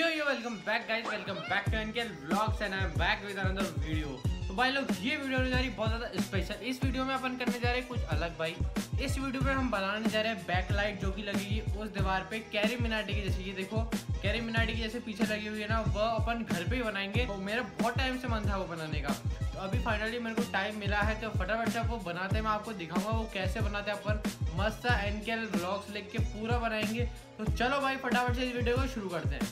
Yo welcome back guys, welcome back to NKL vlogs and I am back with another video. तो भाई लोग, ये video होने जा रही है बहुत ज़्यादा स्पेशल। इस वीडियो में अपन करने जा रहे हैं कुछ अलग भाई। इस वीडियो में हम बनाने जा रहे हैं बैक लाइट, जो कि लगेगी उस दीवार पे कैरी मिनाटी की जैसे। ये देखो कैरी मिनाटी की जैसे पीछे लगी हुई है ना, वह अपन घर पे ही बनाएंगे। तो मेरा बहुत टाइम से मन था वो बनाने का, तो अभी फाइनली मेरे को टाइम मिला है। तो फटाफट से वो बनाते हैं, मैं आपको दिखाऊंगा वो कैसे बनाते हैं। अपन मस्त सा एनकेएल व्लॉग्स लेके पूरा बनाएंगे। तो चलो भाई फटाफट से इस वीडियो को शुरू करते हैं।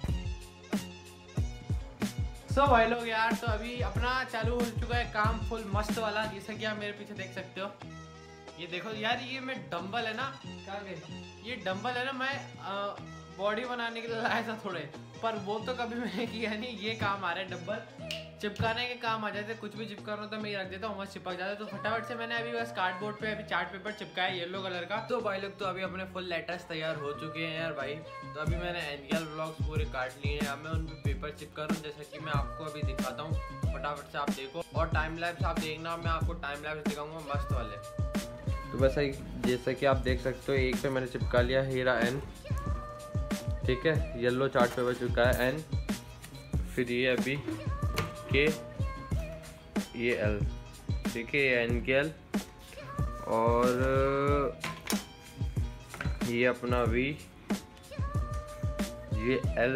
सो भाई लोग यार, तो अभी अपना चालू हो चुका है काम फुल मस्त वाला, जैसा कि आप मेरे पीछे देख सकते हो। ये देखो यार, ये मैं डंबल है ना, क्या कहते ये डंबल है ना, मैं बॉडी बनाने के लिए लाया था थोड़े, पर वो तो कभी मैंने किया नहीं। ये काम आ रहा है डंबल चिपकाने के काम आ जाते, कुछ भी चिपकाना तो मैं ये रख देता हूँ, मस्त चिपक जाता है। तो फटाफट से मैंने अभी बस कार्डबोर्ड पे अभी चार्ट पेपर चिपकाया येलो कलर का। तो भाई लोग, तो अभी अपने फुल लेटर्स तैयार हो चुके हैं यार भाई। तो अभी मैंने एनकेएल व्लॉग्स पूरे काट लिए हैं, अब मैं उन पे पेपर चिपका रहा हूँ, जैसा कि मैं आपको अभी दिखाता हूँ। फटाफट से आप देखो और टाइम लैप्स आप देखना, मैं आपको टाइम लैप्स दिखाऊंगा मस्त वाले। तो बस जैसा कि आप देख सकते हो, एक पे मैंने चिपका लिया हीरा एन, ठीक है, येलो चार्ट पेपर चिपका है एन, फिर ये अभी के, ये एल, ठीक है, ये एनकेएल, और ये अपना वी, ये एल,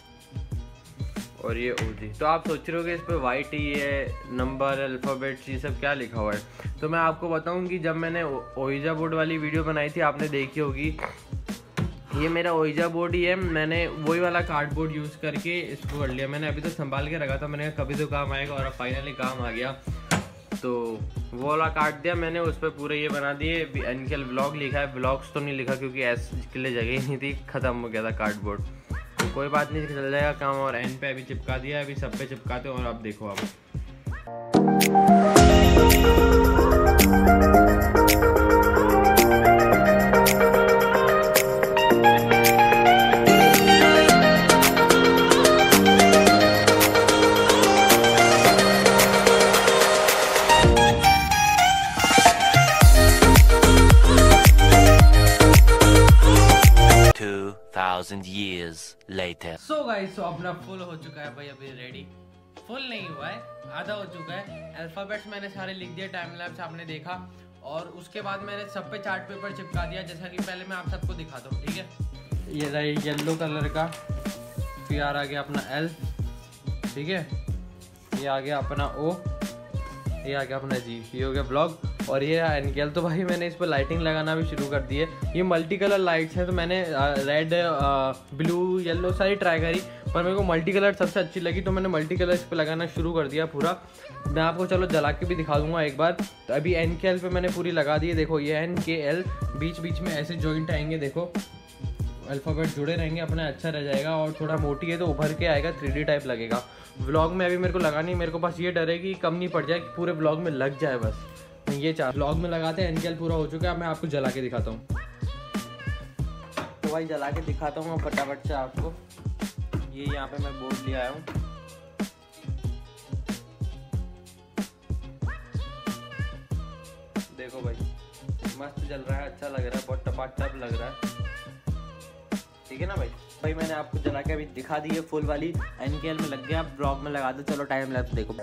और ये ओजी। तो आप सोच रहे हो कि इस पे वाइट ये नंबर अल्फ़ाबेट्स ये सब क्या लिखा हुआ है। तो मैं आपको बताऊं कि जब मैंने ओइजा बोर्ड वाली वीडियो बनाई थी, आपने देखी होगी, ये मेरा ओइजा बोर्ड ही है। मैंने वही वाला कार्डबोर्ड यूज़ करके इसको कर लिया। मैंने अभी तो संभाल के रखा था, मैंने कहा कभी तो काम आएगा, और अब फाइनली काम आ गया। तो वो वाला काट दिया मैंने, उस पर पूरे ये बना दिए। एनकेएल व्लॉग लिखा है, व्लॉग्स तो नहीं लिखा क्योंकि ऐसे के लिए जगह ही नहीं थी, ख़त्म हो गया था कार्डबोर्ड। तो कोई बात नहीं, चल जाएगा काम। और एन पे अभी चिपका दिया, अभी सब पे चिपकाते हैं। और अब देखो आप years later. So guys, so अपना फुल हो चुका है भाई, अभी रेडी। फुल नहीं हुआ है, आधा हो चुका है। अल्फाबेट्स मैंने सारे लिख दिए, टाइम लैप्स आपने देखा, और उसके बाद मैंने सब पे चार्ट पेपर चिपका दिया, जैसा कि पहले मैं आप सबको दिखाता हूँ, ठीक है। ये रहा येलो कलर का, फिर आ गया अपना एल, ठीक है, ये आ गया अपना ओ, ये आ गया अपना जी, ये हो गया ब्लॉग, और ये एनकेएल। तो भाई मैंने इस पर लाइटिंग लगाना भी शुरू कर दी है। ये मल्टी कलर लाइट्स हैं, तो मैंने रेड, ब्लू, येलो सारी ट्राई करी, पर मेरे को मल्टी कलर सबसे अच्छी लगी, तो मैंने मल्टी कलर इस पर लगाना शुरू कर दिया पूरा। मैं आपको चलो जला के भी दिखा दूंगा एक बार। तो अभी एनकेएल पे मैंने पूरी लगा दी है। देखो ये एनकेएल, बीच बीच में ऐसे जॉइंट आएंगे, देखो अल्फ़ाबेट जुड़े रहेंगे, अपना अच्छा रह जाएगा। और थोड़ा मोटी है तो उभर के आएगा, 3D टाइप लगेगा। व्लॉग में अभी मेरे को लगानी, मेरे को बस ये डर है कि कम नहीं पड़ जाए, कि पूरे व्लॉग में लग जाए बस। ये चार व्लॉग में लगाते हैं। एनकेएल पूरा हो चुका है, मैं आपको जला के दिखाता हूँ। तो भाई जला के दिखाता हूँ फटाफट से आपको। ये यहाँ पे मैं बोर्ड ले आया हूँ, देखो भाई मस्त जल रहा है, अच्छा लग रहा है, बहुत टपाटप लग रहा है, ठीक है ना भाई। मैंने आपको जला के अभी दिखा दी है फुल वाली। एनकेएल में लग गया, ब्लॉग में लगा दो। चलो टाइम लैप्स देखो।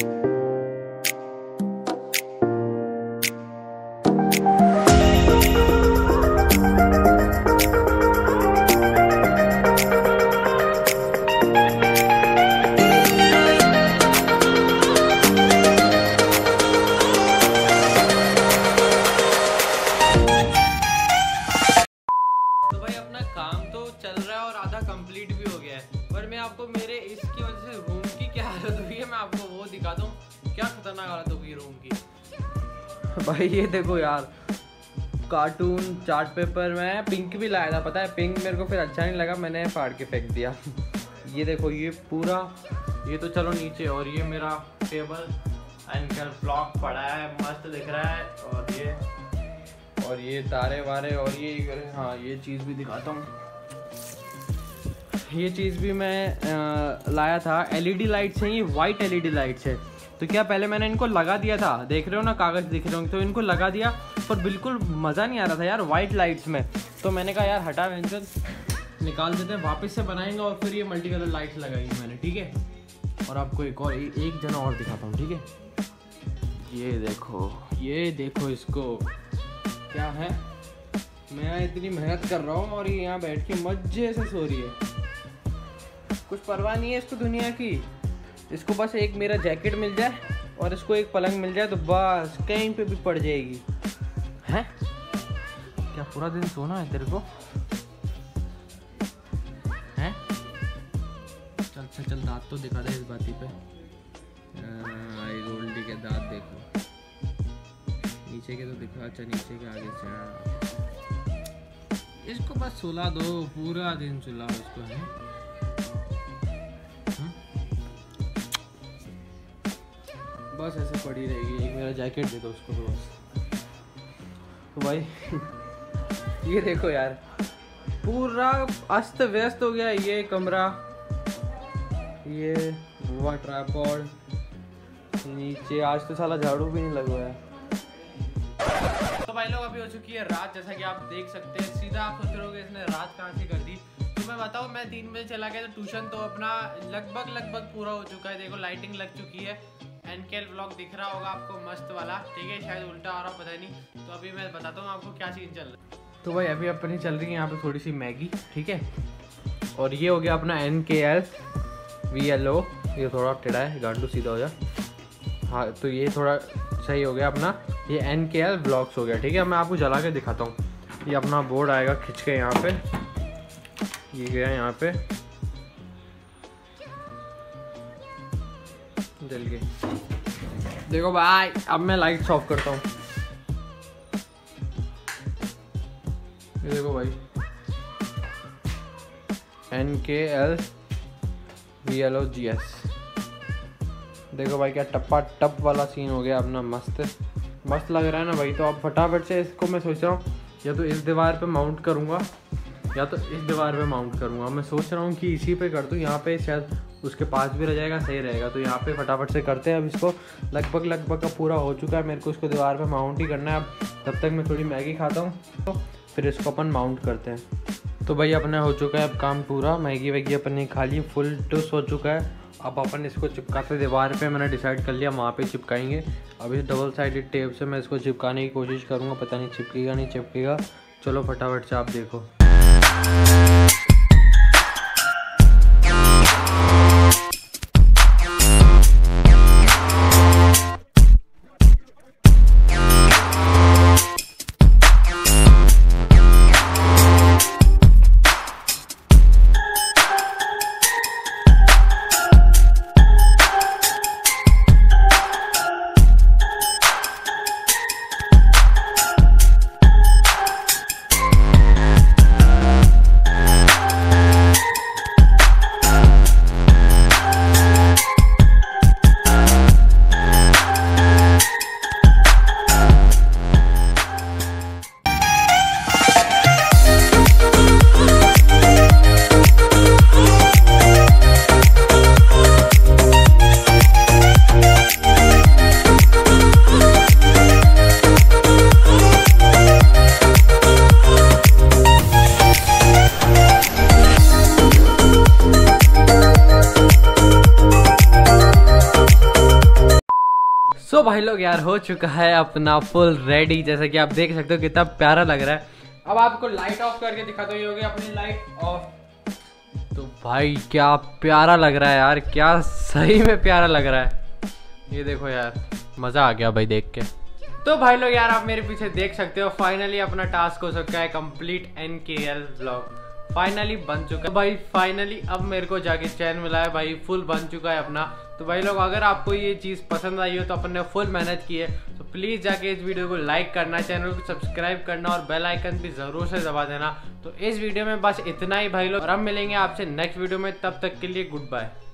काम तो चल रहा है और आधा कंप्लीट भी हो गया है, पर मैं आपको मेरे इसकी वजह से रूम की क्या हालत हुई है, मैं आपको वो दिखा दूँ। क्या खतरनाक हालत होगी रूम की। भाई ये देखो यार, कार्टून चार्ट पेपर में पिंक भी लाया था, पता है, पिंक मेरे को फिर अच्छा नहीं लगा, मैंने फाड़ के फेंक दिया। ये देखो ये पूरा, ये तो चलो नीचे, और ये मेरा टेबल एनकेएल ब्लॉक पड़ा है, मस्त दिख रहा है। और ये तारे वारे, और ये हाँ ये चीज़ भी दिखाता हूँ। ये चीज़ भी मैं लाया था, LED लाइट्स हैं, ये वाइट LED लाइट्स है। तो क्या पहले मैंने इनको लगा दिया था, देख रहे हो ना कागज़ दिख रहे होंगे, तो इनको लगा दिया, पर बिल्कुल मज़ा नहीं आ रहा था यार वाइट लाइट्स में। तो मैंने कहा यार हटा वेंचर, निकाल देते हैं, वापस से बनाएंगे और फिर ये मल्टी कलर लाइट्स लगाएंगे मैंने, ठीक है। और आपको एक जना और दिखाता हूँ, ठीक है। ये देखो इसको क्या है। मैं इतनी मेहनत कर रहा हूँ और ये यहाँ बैठ के मजे से सो रही है, कुछ परवाह नहीं है इसको दुनिया की। इसको बस एक मेरा जैकेट मिल जाए और इसको एक पलंग मिल जाए तो बस कहीं पे भी पड़ जाएगी। हैं क्या पूरा दिन सोना है तेरे को? हैं चल दांत तो दिखा दे इस बाती पे। आई गोल्डी के दांत देखो, नीचे के तो दिखा। अच्छा नीचे के आगे से। इसको बस सुला दो, पूरा दिन सुलाओ इसको, है। बस ऐसे पड़ी रहेगी। एक मेरा जैकेट दे दो उसको तो बस। तो भाई ये देखो यार, पूरा अस्त व्यस्त हो गया ये कमरा। ये हुआ ट्राइपॉड नीचे, आज तो साला झाड़ू भी नहीं लगवाया। तो भाई लोग अभी हो चुकी है रात, जैसा कि आप देख सकते हैं। सीधा आप सोच रहे हो इसने रात कहाँ से कर दी। तो मैं बताऊँ, मैं 3 बजे चला गया तो ट्यूशन तो अपना लगभग पूरा हो चुका है। देखो लाइटिंग लग चुकी है। एनकेएल व्लॉग दिख रहा होगा आपको मस्त वाला, ठीक है। शायद उल्टा आ रहा पता नहीं। तो अभी मैं बताता हूँ आपको क्या सीन चल रहा है। तो भाई अभी अपनी चल रही है यहाँ पे थोड़ी सी मैगी, ठीक है। और ये हो गया अपना NKL VLO। ये थोड़ा टेढ़ा है, गांडू सीधा हो जा। हाँ तो ये थोड़ा सही हो गया अपना। ये NKL व्लॉग्स हो गया, ठीक है। मैं आपको जला के दिखाता हूँ। ये अपना बोर्ड आएगा खिंच के यहाँ पे, ये गया यहाँ पे, जल गए। देखो भाई अब मैं लाइट्स ऑफ करता हूँ। ये देखो भाई NKL VLO GS। देखो भाई क्या टप्पा टप वाला सीन हो गया अपना, मस्त लग रहा है ना भाई। तो अब फटाफट से इसको मैं सोच रहा हूँ या तो इस दीवार पे माउंट करूँगा या तो इस दीवार पे माउंट करूँगा। मैं सोच रहा हूँ कि इसी पे कर दूँ, यहाँ पे शायद उसके पास भी रह जाएगा, सही रहेगा। तो यहाँ पे फटाफट से करते हैं। अब इसको लगभग का पूरा हो चुका है, मेरे को इसको दीवार पे माउंट ही करना है। अब तब तक मैं थोड़ी मैगी खाता हूँ तो फिर इसको अपन माउंट करते हैं। तो भाई अपना हो चुका है अब काम पूरा। मैगी वैगी अपन ने खा ली, फुल टूस हो चुका है। अब अपन इसको चिपकाते दीवार पे, मैंने डिसाइड कर लिया वहाँ पे चिपकाएंगे। अब इस डबल साइडेड टेप से मैं इसको चिपकाने की कोशिश करूँगा, पता नहीं चिपकेगा नहीं चिपकेगा। चलो फटाफट से आप देखो। सो भाई लोग यार हो चुका है अपना फुल रेडी, जैसा कि आप देख सकते हो कितना प्यारा लग रहा है। अब आपको लाइट ऑफ करके दिखाता हूँ। ये हो गई अपनी लाइट ऑफ। तो भाई क्या प्यारा लग रहा है यार, क्या सही में प्यारा लग रहा है। ये देखो यार मज़ा आ गया भाई देख के। तो भाई लोग यार आप मेरे पीछे देख सकते हो, फाइनली अपना टास्क हो चुका है कंप्लीट। NKL व्लॉग फाइनली बन चुका है भाई। फाइनली अब मेरे को जाके चैन मिला है भाई, फुल बन चुका है अपना। तो भाई लोग अगर आपको ये चीज़ पसंद आई हो तो अपन ने फुल मेहनत की है, तो प्लीज़ जाके इस वीडियो को लाइक करना, चैनल को सब्सक्राइब करना और बेल आइकन भी ज़रूर से दबा देना। तो इस वीडियो में बस इतना ही भाई लोग, और हम मिलेंगे आपसे नेक्स्ट वीडियो में। तब तक के लिए गुड बाय।